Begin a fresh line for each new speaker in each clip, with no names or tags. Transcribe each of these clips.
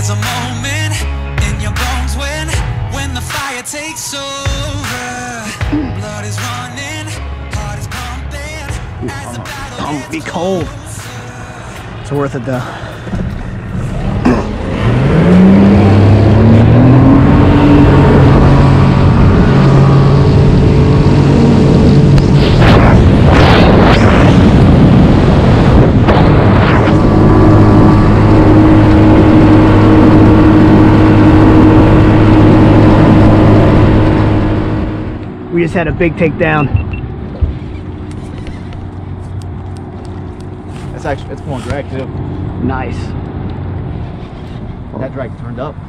There's a moment in your bones when the fire takes over. Blood is running, heart is pumping as the battle
Don't be cold. It's worth it though. We just had a big takedown.
It's pulling drag too.
Nice.
That drag turned up.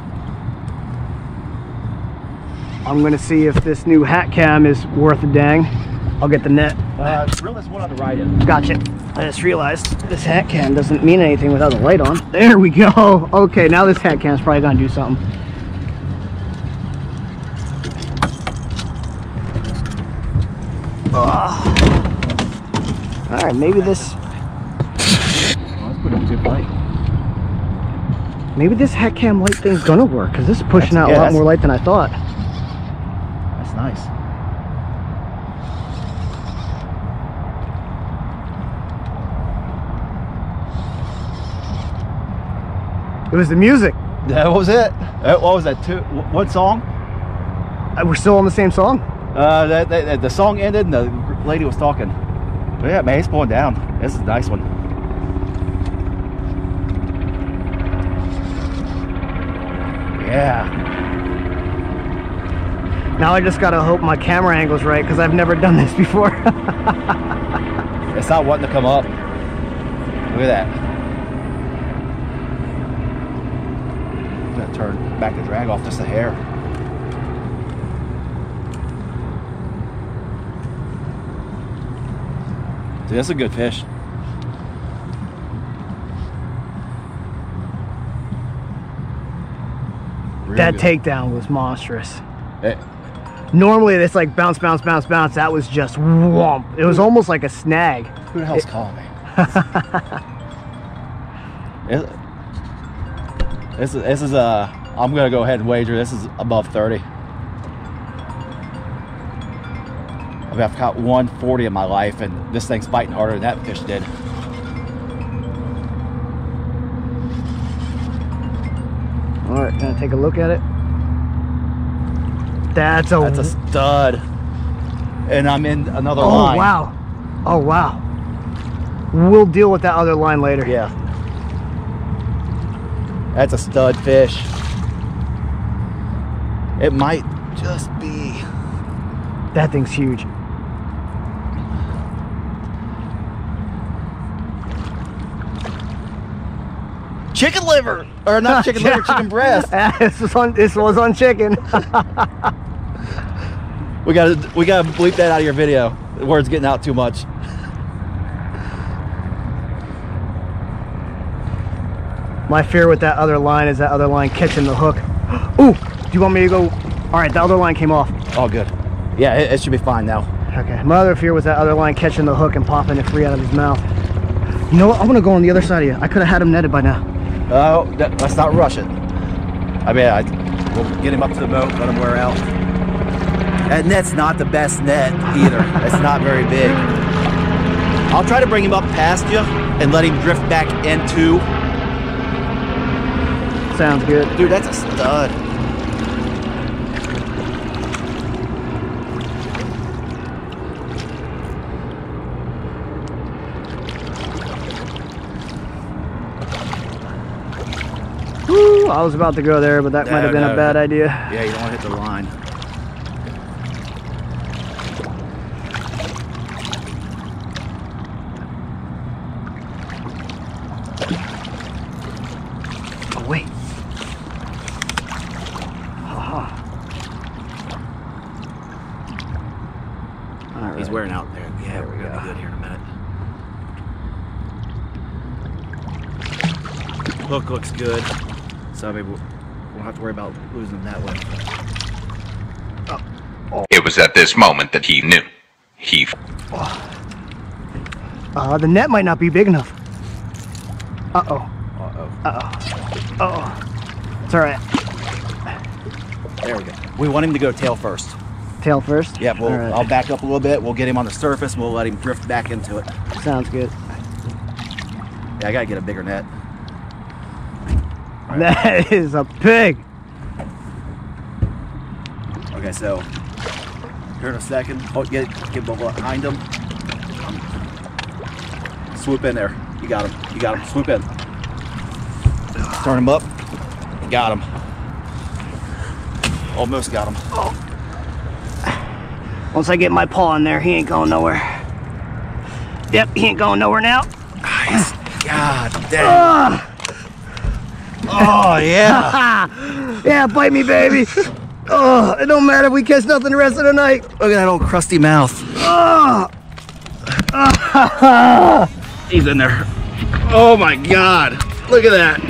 I'm gonna see if this new hat cam is worth a dang. I'll get the net.
Realize one on the right end.
Gotcha. I just realized this hat cam doesn't mean anything without the light on. There we go. Okay, now this hat cam's probably gonna do something. All right, maybe this. Maybe this hat cam light thing's gonna work because this is pushing out a lot more light than I thought.
That's nice.
It was the music.
That was it. What was that? What song?
We're still on the same song.
The song ended and the lady was talking. But yeah, man, he's pulling down. This is a nice one. Yeah.
Now I just gotta hope my camera angle's right because I've never done this before.
It's not wanting to come up. Look at that. I'm gonna turn back the drag off just a hair. Dude, that's a good fish.
That takedown was monstrous. Normally it's like bounce, bounce, bounce, bounce. That was just whomp. It was almost like a snag.
Who the hell's calling me? This is I'm gonna go ahead and wager this is above 30. I mean, I've caught 140 in my life, and this thing's biting harder than that fish did.
All right, gonna take a look at it. That's a
stud. And I'm in another line.
Oh wow! Oh wow! We'll deal with that other line later.
Yeah. That's a stud fish. It might just be.
That thing's huge.
Chicken liver, or not chicken liver, chicken breast.
This was on chicken.
we gotta bleep that out of your video. The word's getting out too much.
My fear with that other line is that other line catching the hook. Ooh, do you want me to go? All right, the other line came off.
Oh, good. Yeah, it should be fine now.
Okay, my other fear was that other line catching the hook and popping it free out of his mouth. You know what? I'm gonna go on the other side of you. I could have had him netted by now.
Oh, let's not rush it. I mean, we'll get him up to the boat, let him wear out. That net's not the best net either. It's not very big. I'll try to bring him up past you and let him drift back into.
Sounds good.
Dude, that's a stud.
Woo, I was about to go there, but that might have been a bad idea.
Yeah, you don't want to hit the line.
Oh, wait. All right.
He's wearing out there. Yeah, we're going to be good here in a minute. Hook looks good, so maybe we'll have to worry about losing them that way.
It was at this moment that he knew.
The net might not be big enough. Uh-oh.
Uh-oh.
Uh-oh. Uh-oh. It's all right.
There we go. We want him to go tail first.
Tail first?
Yep,
All right.
I'll back up a little bit. We'll get him on the surface. We'll let him drift back into it.
Sounds good.
Yeah, I gotta get a bigger net. Right.
That is a pig.
Okay, so here in a second. Oh, get behind him. Swoop in there. You got him. You got him. Swoop in. Turn him up. You got him. Almost got him.
Oh. Once I get my paw in there, he ain't going nowhere. Yep, he ain't going nowhere now.
Nice. God damn. Oh, yeah.
Yeah, bite me, baby. Oh, it don't matter if we catch nothing the rest of the night.
Look at that old crusty mouth.
Oh.
He's in there. Oh my God. Look at that.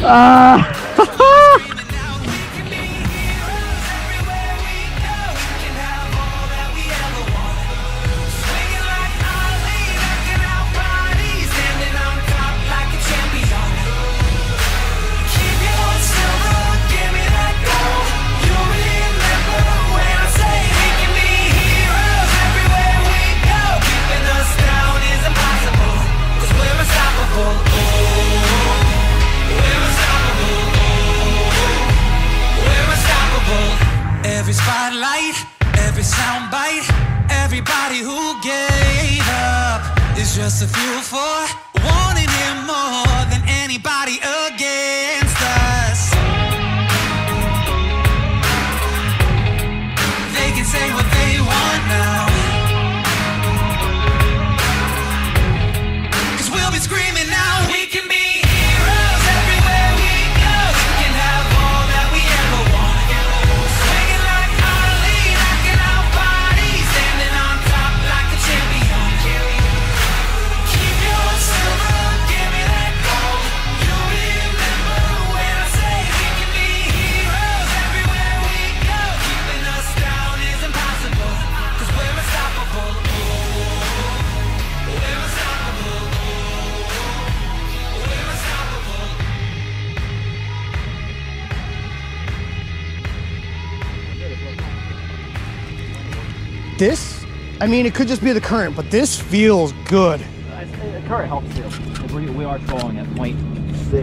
Every spotlight, every soundbite, everybody who gave up is just a fuel for wanting him more than anybody against us. They can say what they want now, 'cause we'll be screaming now. We can be heroes everywhere we go. We can have all that we ever want.
This, I mean, it could just be the current, but this feels good.
The current helps too. We are trolling at 0.6.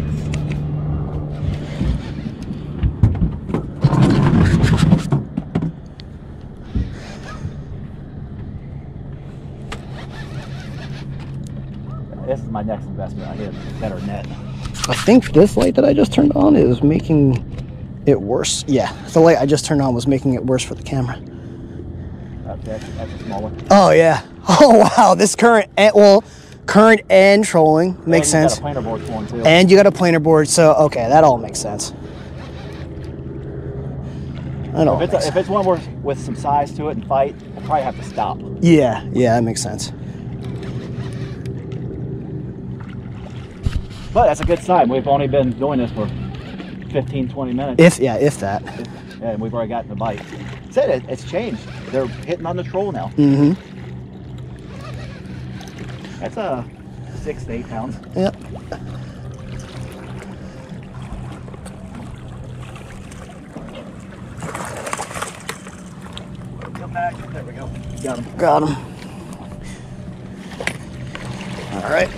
This is my next investment. I get a better net.
I think this light that I just turned on is making it worse. Yeah, the light I just turned on was making it worse for the camera.
That's a smaller.
Oh yeah. Oh wow. This current, current and trolling makes sense.
You got a planer board for one too.
And you got a planer board, so okay, that all makes sense.
If it's one with some size to it and fight, we'll probably have to stop.
Yeah, that makes sense.
But that's a good sign. We've only been doing this for 15, 20 minutes.
If that.
And we've already gotten the bite. Said it's changed. They're hitting on the troll now.
Mm-hmm.
That's 6 to 8 pounds.
Yep.
Come back. There we go. Got him.
Got him. All right.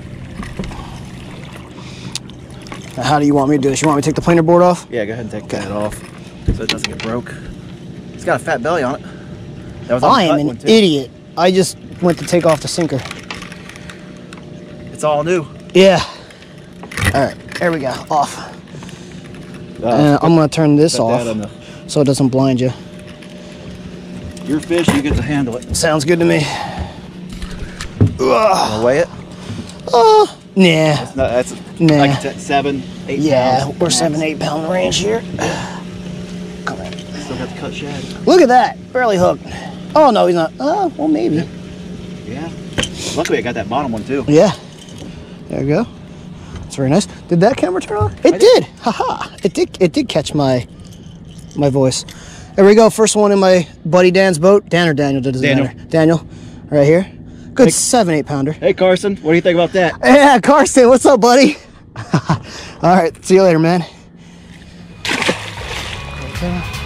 Now how do you want me to do this? You want me to take the planer board off?
Yeah, go ahead and take that off so it doesn't get broke. It's got a fat belly on it. That was on
I am an idiot. I just went to take off the sinker.
It's all new.
Yeah. All right, there we go. Off. I'm gonna turn this off so it doesn't blind you.
Your fish, you get to handle it.
Sounds good to me.
Wanna weigh it?
Nah.
That's
Nah.
like 7, 8
Yeah,
pounds.
we're 7-8 pound range here. Come on.
Still got the cut shad.
Look at that, barely hooked. Oh no, he's not. Oh, well maybe.
Yeah. Luckily I got that bottom one too.
Yeah. There we go. That's very nice. Did that camera turn on? It did. Haha. It did catch my voice. There we go. First one in my buddy Dan's boat. Dan or Daniel? Daniel. Right here. Good 7-8 pounder.
Hey Carson, what do you think about that?
Yeah, Carson. What's up, buddy? All right. See you later, man. camera.